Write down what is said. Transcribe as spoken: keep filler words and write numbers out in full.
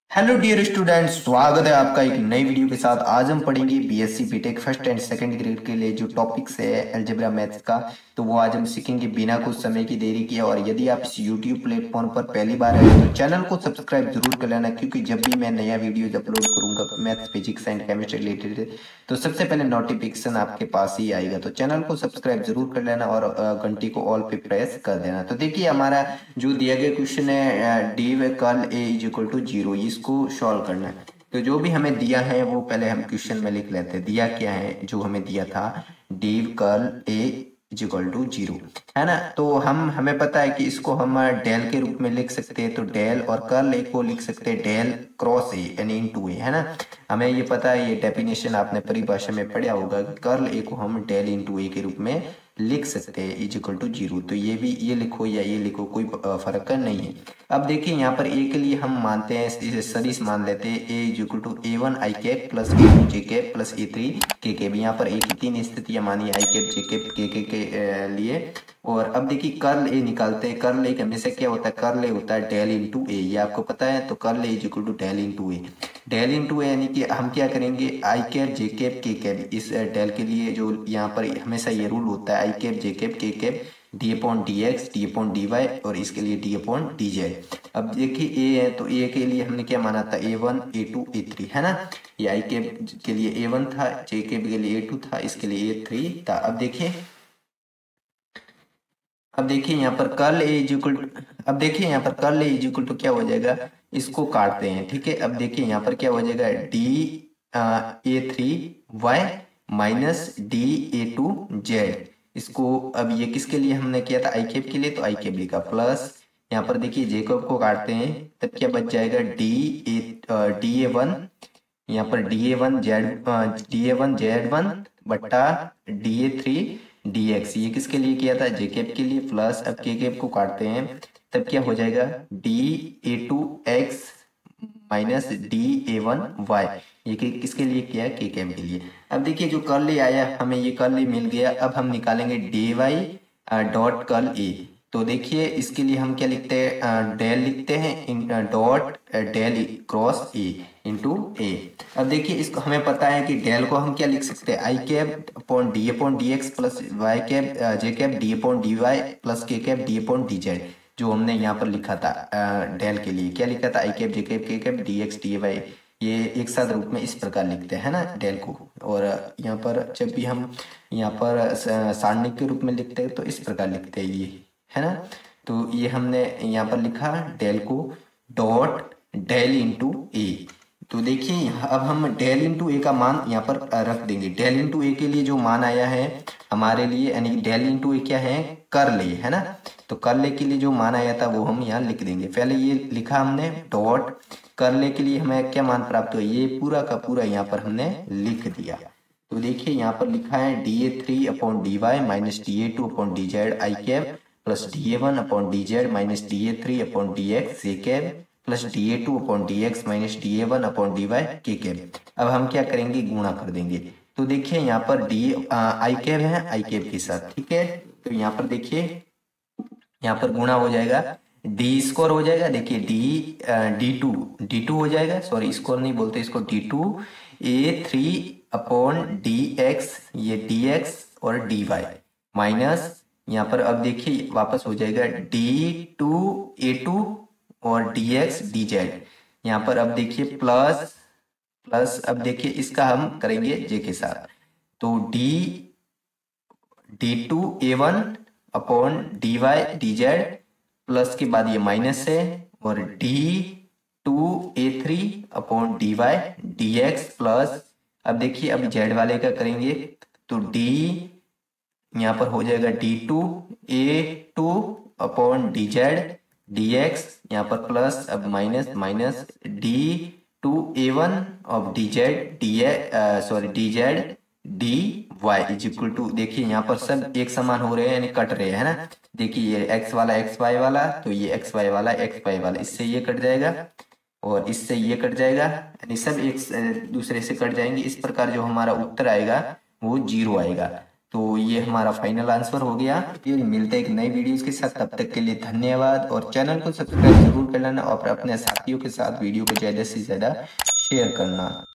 Hello dear students, स्वागत है आपका एक नई वीडियो के साथ। आज हम पढ़ेंगे BSc BTech first and second grade के लिए जो टॉपिक्स है अलजेब्रा मैथ्स का। तो वो आज हम सीखेंगे बिना कुछ समय की देरी किए। और यदि आप इस यूट्यूब प्लेटफॉर्म पर पहली बार आए तो चैनल को सब्सक्राइब जरूर कर लेना, क्योंकि जब भी मैं नया वीडियोज अपलोड करूंगा maths physics and chemistry related तो सबसे पहले नोटिफिकेशन आपके पास ही आएगा। तो चैनल को सब्सक्राइब जरूर कर लेना और घंटी को ऑल पे प्रेस कर देना। तो देखिए हमारा जो दिया गया क्वेश्चन है div curl A is equal to zero, इसको सॉल्व करना है। तो जो भी हमें दिया है वो पहले हम क्वेश्चन में लिख लेते हैं। दिया क्या है, जो हमें दिया था D curl A is equal to zero, है ना। तो हम हमें पता है कि इसको हम डेल के रूप में लिख सकते हैं। तो डेल और कर्ल ए को लिख सकते हैं डेल क्रॉस ए यानी इनटू ए, है ना। हमें ये पता है, ये डेफिनेशन आपने परिभाषा में पढ़ा होगा कि कर्ल ए को हम डेल इंटू ए के रूप में लिख सकते हैं इज इक्वल टू जीरो। तो ये भी ये लिखो या ये लिखो, कोई फर्क नहीं है। अब देखिए यहाँ पर ए के लिए हम मानते हैं, इसे सदिश मान लेते हैं A is equal to A one I cap plus A two J cap plus A three K cap. यहाँ पर ए की तीन स्थितियां मानी, आई कैप जे कैप के के के लिए। और अब देखिए कर्ल ए निकालते हैं। कर्ल ए हमेशा क्या होता है, कर्ल ए होता है डेल इंटू ए, ये आपको पता है। तो curl A is equal to del into A, del into A यानी कि हम क्या करेंगे I cap J cap K cap. इस डेल के लिए जो यहाँ पर हमेशा ये रूल होता है I cap J cap K cap D upon D X D upon D Y, और इसके लिए डी अपॉन डी जेड। अब देखिए ए है तो ए के लिए हमने क्या माना था, A one A two A three, है ना। ये आई कैप के लिए ए वन था, जे कैप के लिए ए टू था, इसके लिए ए थ्री था। अब देखिए अब देखिए यहाँ पर कर्ल ए इज इक्वल अब देखिए यहाँ पर curl A is equal to क्या हो जाएगा, इसको काटते हैं, ठीक है। अब देखिए यहाँ पर क्या हो जाएगा, D A three Y minus D A two Z. इसको अब ये किसके लिए हमने किया था, आई कैप के लिए, तो आई कैप लिखा प्लस यहाँ पर देखिए जेकब को काटते हैं तब क्या बच जाएगा, D A D A one, यहाँ पर D A one Z D A one Z one बट्टा D A three D X. ये किसके लिए किया था, जे कैप के लिए, प्लस अब के कैप को काटते हैं तब क्या हो जाएगा, D A two X minus D A one Y. ये किसके लिए किया है, के कैप के लिए। अब देखिए जो कर्ल ए आया, हमें ये कर्ल ए मिल गया। अब हम निकालेंगे D Y dot curl A. तो देखिए इसके लिए हम क्या लिखते हैं, डेल लिखते हैं dot del cross A into A. अब देखिए इसको हमें पता है कि डेल को हम क्या लिख सकते हैं, I cap upon D upon D X plus Y cap J cap D upon D Y plus K cap D upon D Z. जो हमने यहाँ पर लिखा था डेल के लिए क्या लिखा था, I cap J cap K cap D X D Y, ये एक साथ रूप में इस प्रकार लिखते हैं ना डेल को। और यहाँ पर जब भी हम यहाँ पर सारणी के रूप में लिखते हैं तो इस प्रकार लिखते हैं, ये है ना। तो ये हमने यहाँ पर लिखा del co dot del into ए। तो देखिए अब हम डेल इंटू ए का मान यहाँ पर रख देंगे। डेल इंटू ए के लिए जो मान आया है हमारे लिए, यानी डेल इंटू ए क्या है, कर्ल ए, है ना। तो कर्ल ए के लिए जो मान आया था वो हम यहाँ लिख देंगे। पहले ये लिखा हमने डॉट कर्ल ए के लिए हमें क्या मान प्राप्त हुआ, ये पूरा का पूरा यहाँ पर हमने लिख दिया। तो देखिए यहाँ पर लिखा है D A three upon D Y minus D A two upon D Z I cap plus D A one upon D Z minus D A three upon D X J cap plus D A two upon D X minus D A one upon D Y K cap. अब हम क्या करेंगे, गुणा कर देंगे। तो देखिए यहाँ पर डी आई कैप है आई कैप के साथ, ठीक है। तो यहाँ पर देखिए यहाँ पर गुणा हो जाएगा, डी स्क्वायर हो जाएगा। देखिए D D two D two हो जाएगा, सॉरी स्क्वायर नहीं बोलते इसको, D two A three upon D X, ये डी एक्स और डी वाई माइनस यहाँ पर अब देखिए वापस हो जाएगा डी टू ए टू और डी एक्स डी जेड। यहाँ पर अब देखिए प्लस प्लस अब देखिए इसका हम करेंगे जे के साथ। तो D D two A one upon D Y D Z plus के बाद ये माइनस है, और D two A three upon D Y D X plus अब देखिए अब जेड वाले का करेंगे। तो डी यहाँ पर हो जाएगा D two A two upon D Z D X, यहाँ पर प्लस अब minus minus D two A one of D Z D sorry D Z D Y is equal to, देखिए यहाँ पर सब एक समान हो रहे हैं यानी कट रहे हैं ना। देखिए ये एक्स वाला एक्स वाई वाला, तो ये एक्स वाई वाला एक्स वाई वाला, इससे ये कट जाएगा और इससे ये कट जाएगा, यानी सब एक दूसरे से कट जाएंगे। इस प्रकार जो हमारा उत्तर आएगा वो जीरो आएगा। तो ये हमारा फाइनल आंसर हो गया। फिर मिलते हैं एक नई वीडियोस के साथ, तब तक के लिए धन्यवाद। और चैनल को सब्सक्राइब जरूर कर लेना और अपने साथियों के साथ वीडियो को ज़्यादा से ज़्यादा शेयर करना।